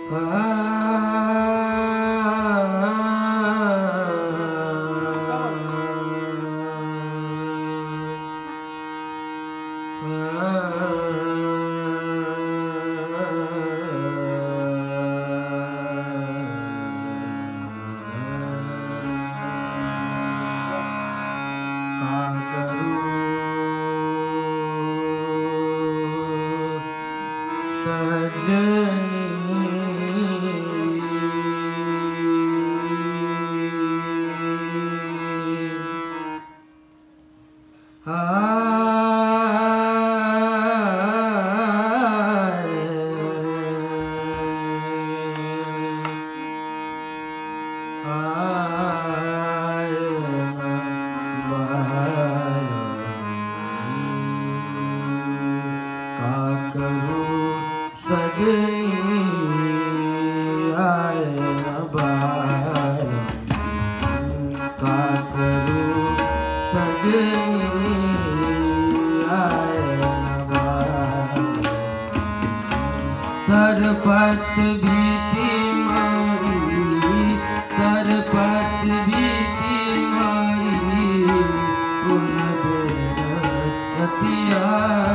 तरपत बीती मारी, तरपत बीती मारी, पुन बेरतिया।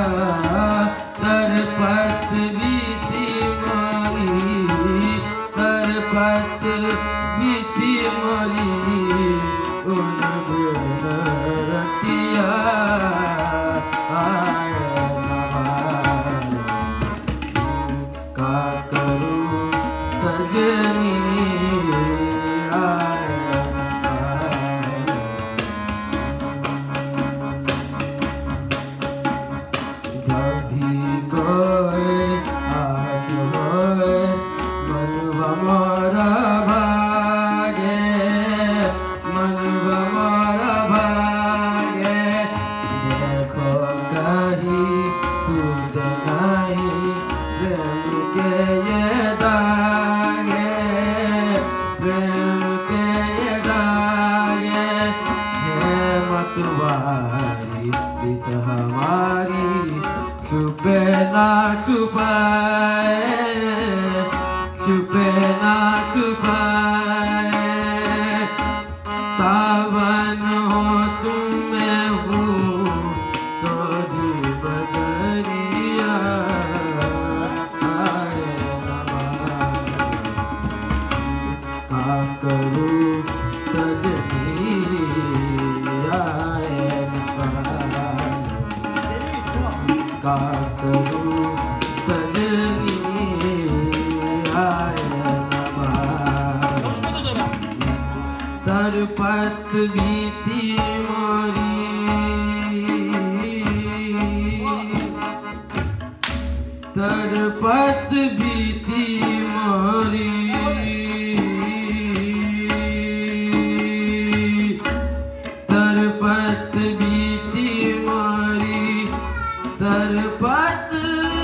तरपत बीती मारी, तरपत बीती मारी, पुन बेरतिया। हमारी छुपे ना छुपाए, छुपे ना छुपाए। सावन हो तुम मैं हूँ तोरी बदरिया। का करूँ सजनी का करूँ सजनी आए तरपत बीती मारी, तरपत बीती मारी, तरपत बीती मारी, तरपत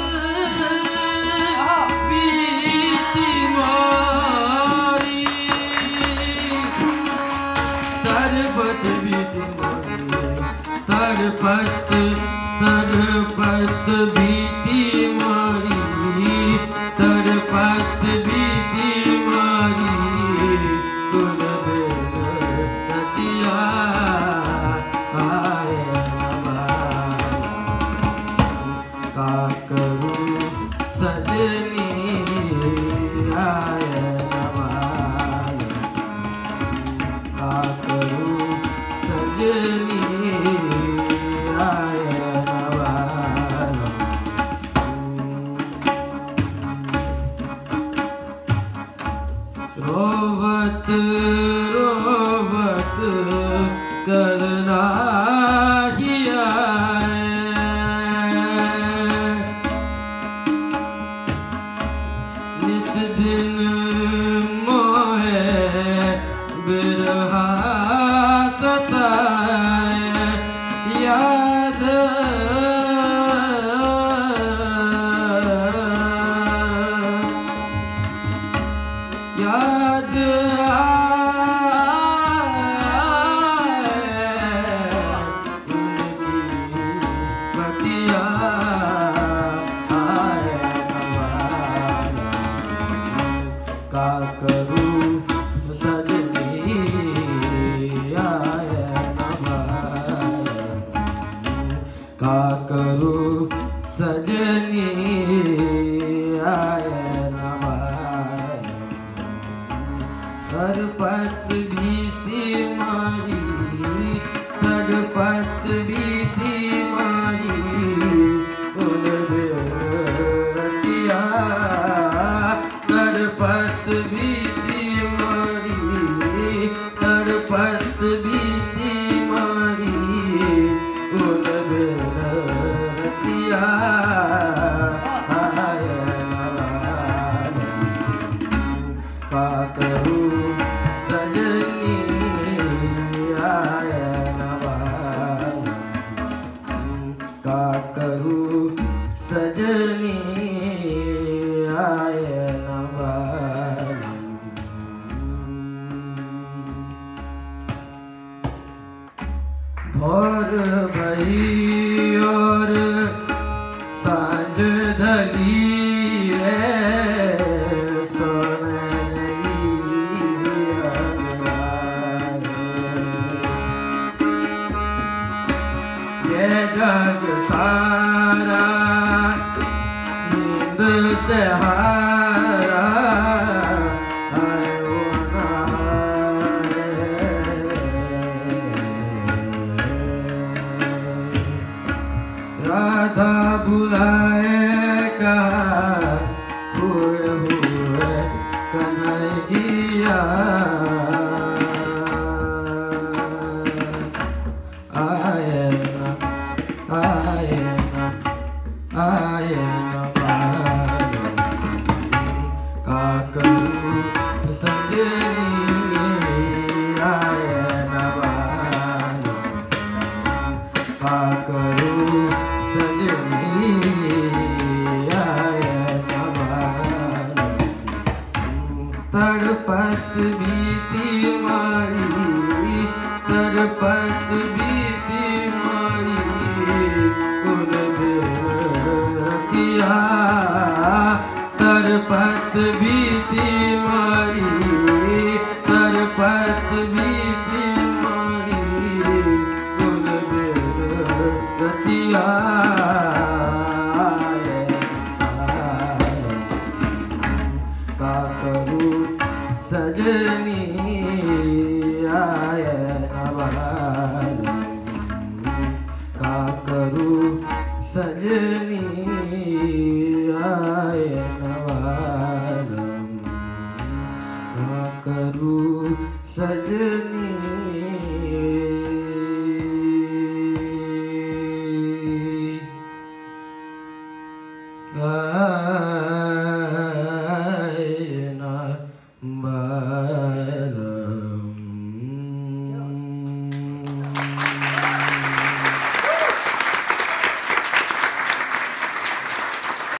बीती मारी, तरपत बीती मारी, तरपत तरपत बीती मारी, तरपत बीती मारी, तुन बेरतिया। का करूँ सजनी आए नवाल। का करूँ सजनी आए नवाल। रोवत रोवत करना ही आए, निस दिन मोहे बिरहा सताए। याद याद सजनी आय नवालम। तड़पत बीती मारी, तड़पत बीती मारी उन बेरतिया। तड़पत बीती मारी, तड़पत बीती मारी उन बेरतिया। आय नवालम का करूं सजनी आय नवालम। का करूं सजनी आय नवालम। भोर भई और सांझ ढली है, ये जग सारा नींद से हारा आयो नहाए। राधा बुलाए का हुए हुए कन्हैया। आय नवालम का करूं सजनी आय नवालम। का करूं सजनी आय नवालम। तड़पत बीती मारी, तड़पत बीती मारी उन बेरतिया। तड़पत बीती मारी, तड़पत बीती मारी उन बेरतिया। का करूं सजनी आय नवालम। का करूं सजनी आय नवालम। का करूं सजनी